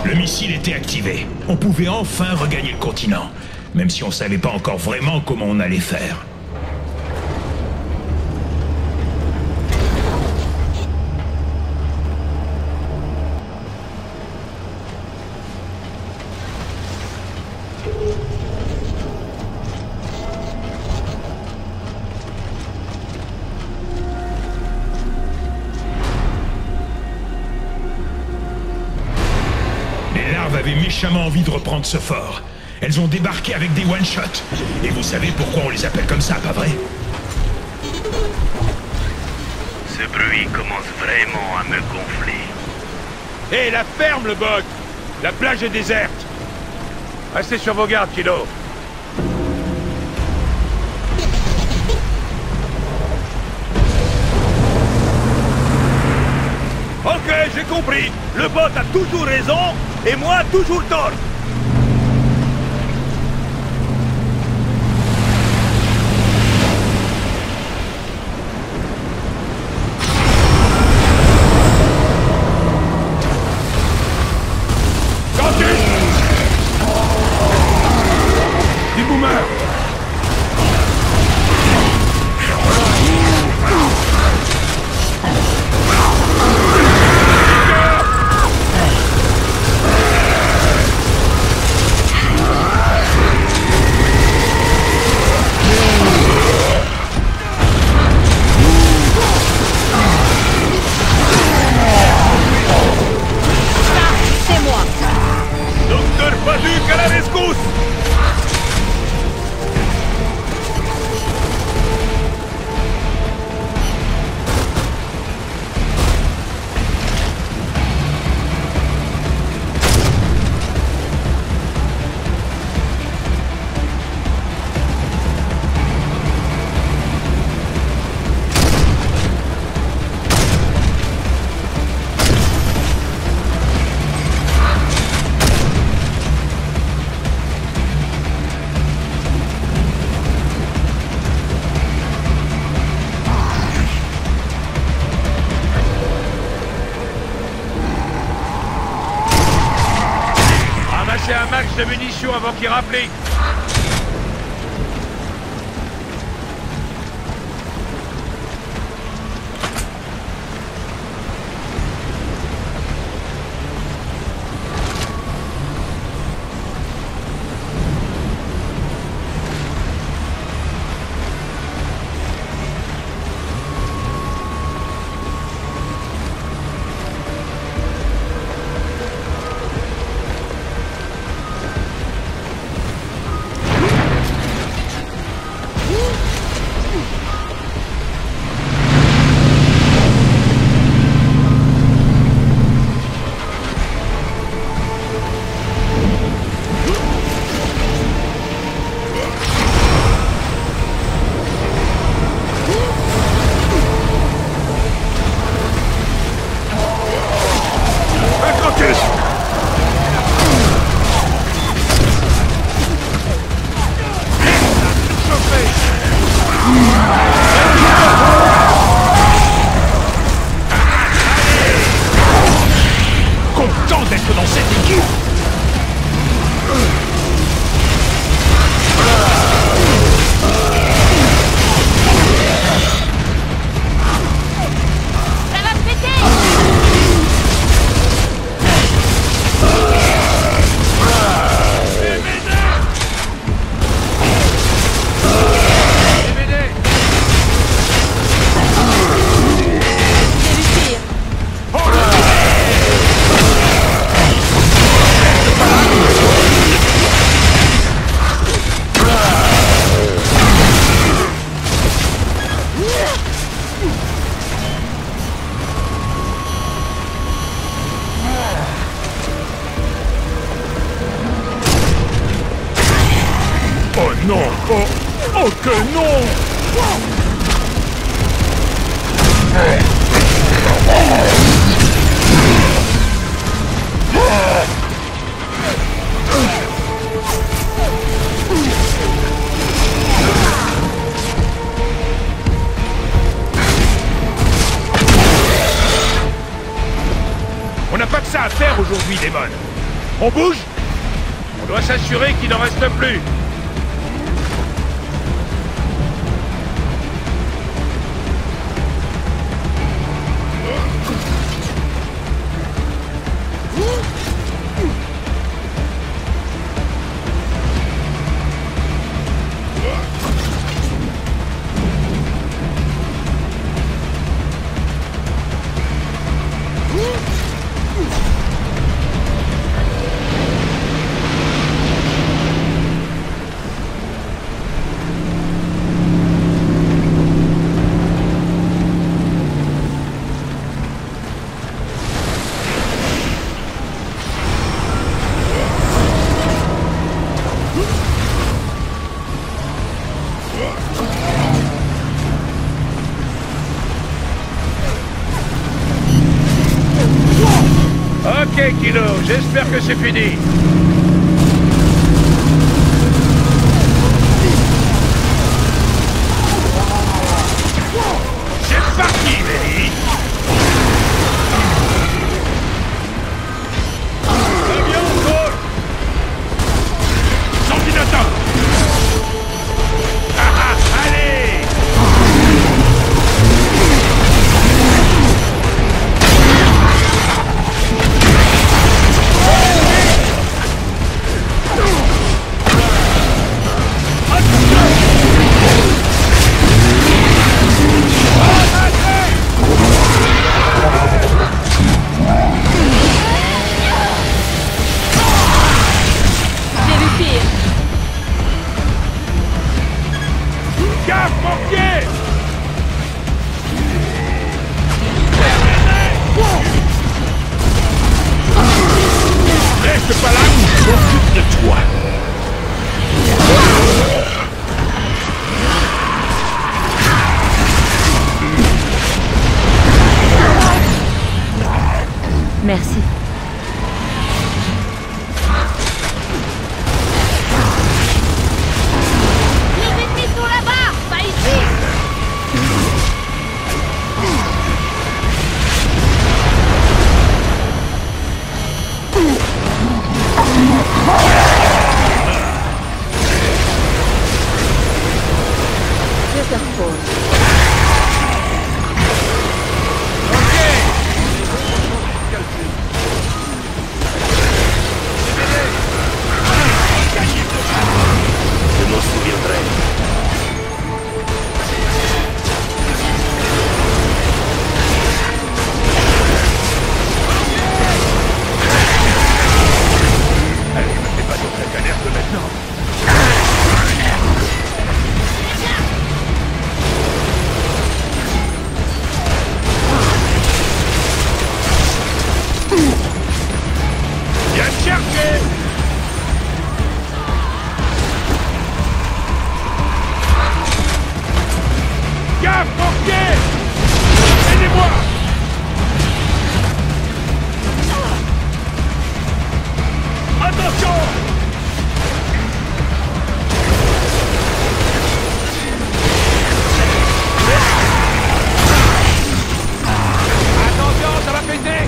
Le missile était activé. On pouvait enfin regagner le continent, même si on savait pas encore vraiment comment on allait faire. Avaient méchamment envie de reprendre ce fort. Elles ont débarqué avec des one-shots. Et vous savez pourquoi on les appelle comme ça, pas vrai? Ce bruit commence vraiment à me gonfler. Hé, la ferme, le bug! La plage est déserte! Restez sur vos gardes, Kilo. Ok, j'ai compris. Le bot a toujours raison, et moi toujours tort. Des boomers. Un max de munitions avant qu'il rapplique. Non! Oh, oh que non! On n'a pas que ça à faire aujourd'hui, Damon. On bouge? On doit s'assurer qu'il n'en reste plus. Ok, Kilo, j'espère que c'est fini. C'est parti, Mary. Avion, Cole. Ordinateur. Allez. J'ai vu pire. Gaffe, mon pied. Reste pas là, je m'occupe de toi. Merci. Les ennemis sont là-bas, pas ici. Je te repose. Je m'en souviendrai. Allez, me fais pas d'autre galère que maintenant. Viens te chercher. Gaffe, mon pied. Aidez-moi. Attention. Attention, ça va péter.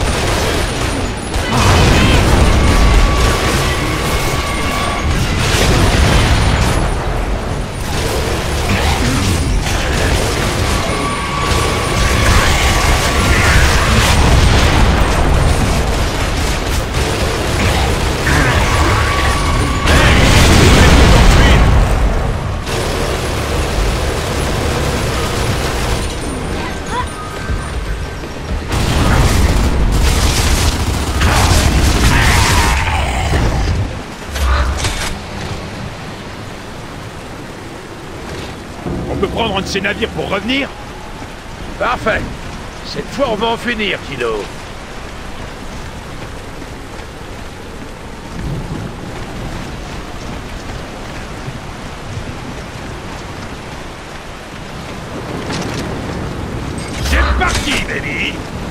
On peut prendre un de ces navires pour revenir? Parfait. Cette fois, on va en finir, Kilo. C'est parti, baby.